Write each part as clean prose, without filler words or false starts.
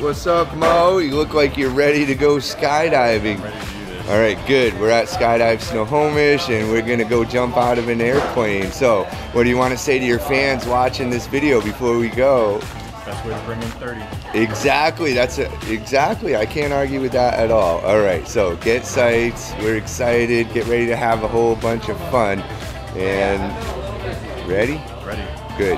What's up, Mo? You look like you're ready to go skydiving. I'm ready to do this. All right, good. We're at Skydive Snohomish, and we're gonna go jump out of an airplane. So, what do you want to say to your fans watching this video before we go? Best way to bring in 30. Exactly. Exactly. I can't argue with that at all. All right. So get sights. We're excited. Get ready to have a whole bunch of fun. And ready? Ready. Good.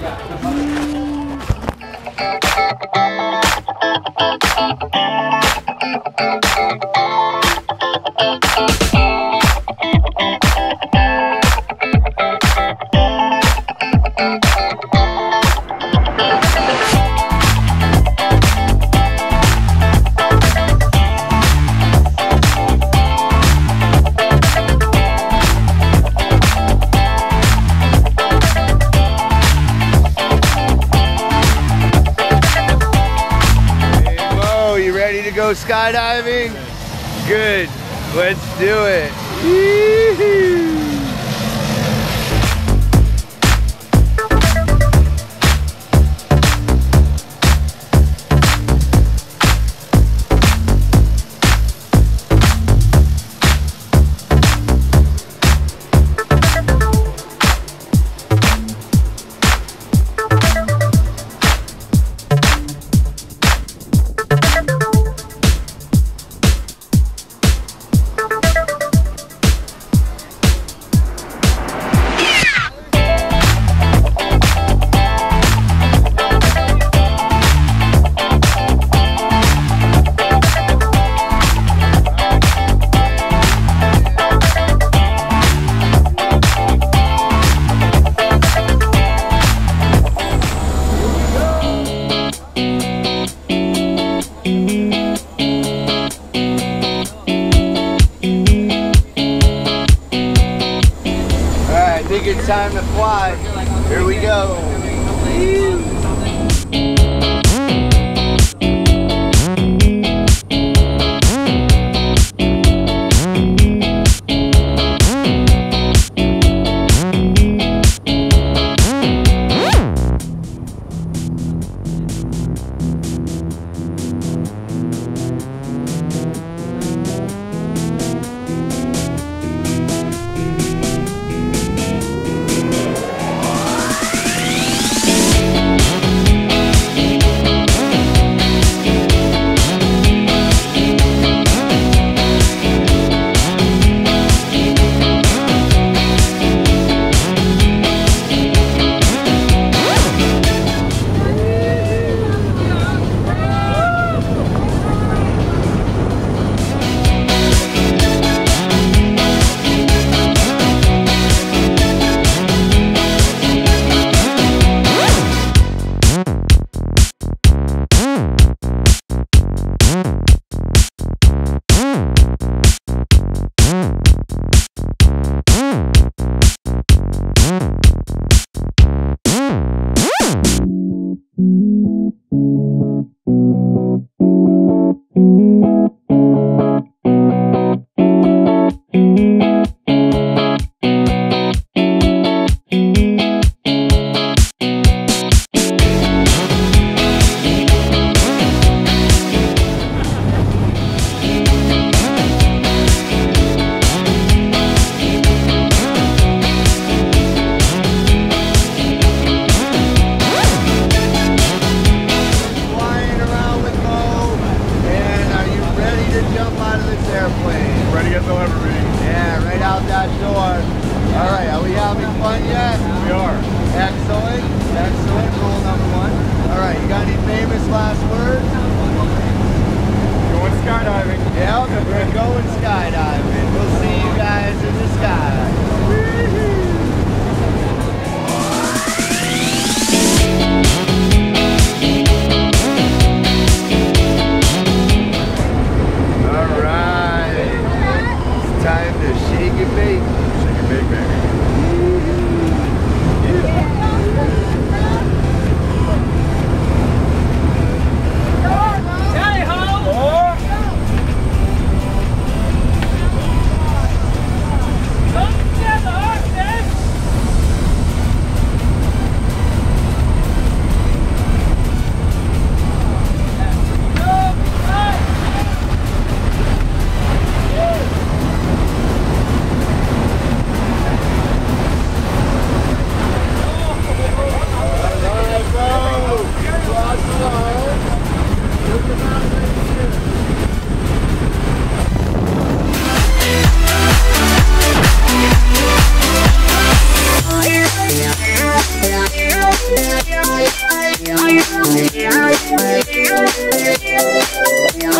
Go skydiving? Good. Let's do it. Woo-hoo. I think it's time to fly. Here we go.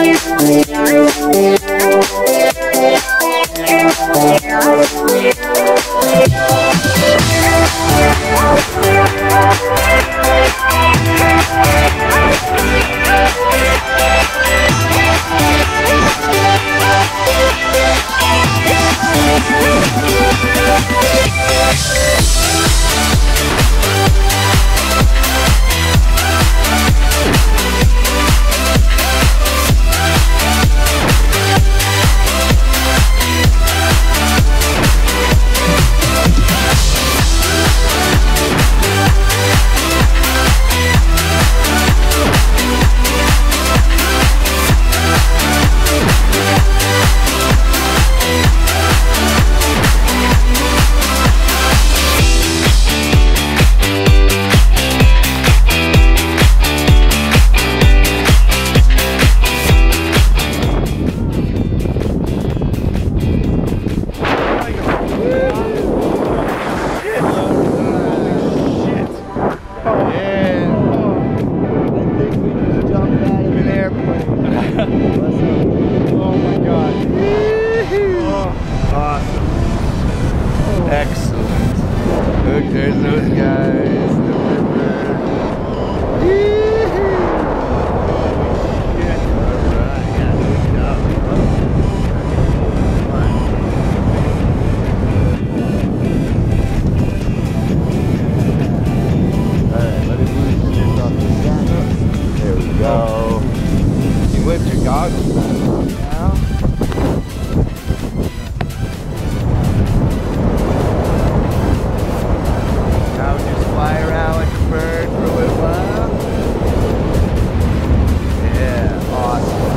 Excellent. Look, there's those guys. The river. Yeah. Alright, yeah, good job. Alright, let me move this off the ground. There we go. You lift your goggles back now. Fly around like a bird for a little while. Yeah, awesome.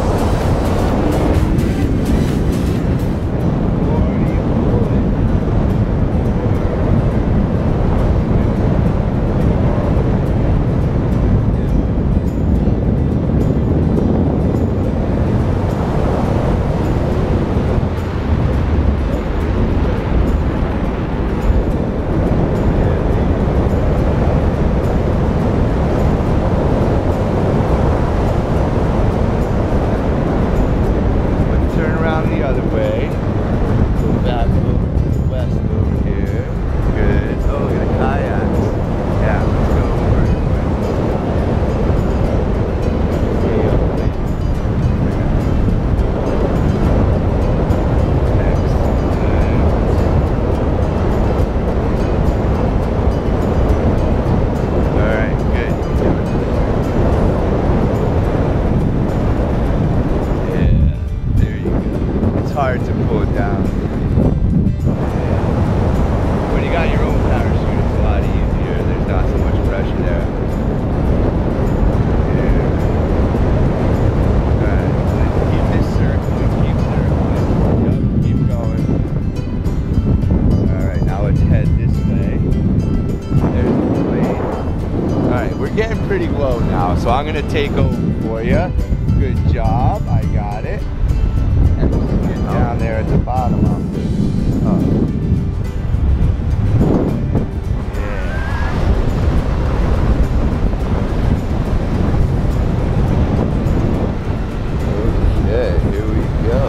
The other way. Go back over to the west over here. Good. Oh, we got kayaks. Yeah, let's go over. Alright, good. Hard to pull it down. When you got your own parachute, it's a lot easier. There's not so much pressure there. Yeah. Alright, let's keep this circling, keep going. Alright, now let's head this way. There's the plane. Alright, we're getting pretty low now, so I'm gonna take over for you. Good job, I got it. Down there at the bottom of it. Oh. Yeah. Okay, here we go.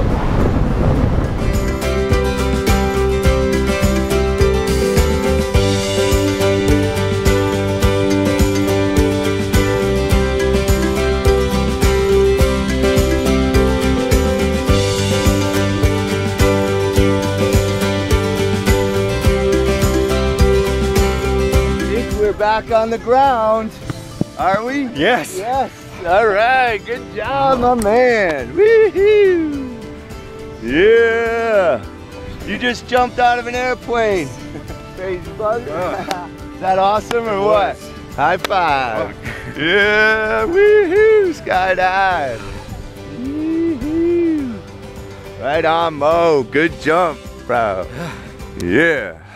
Back on the ground, are we? Yes. Yes. All right. Good job, my man. Woohoo! Yeah. You just jumped out of an airplane. Crazy bugger. Is that awesome or what? High five. Yeah. Woohoo! Skydive. Woohoo! Right on, Mo. Good jump, bro. Yeah.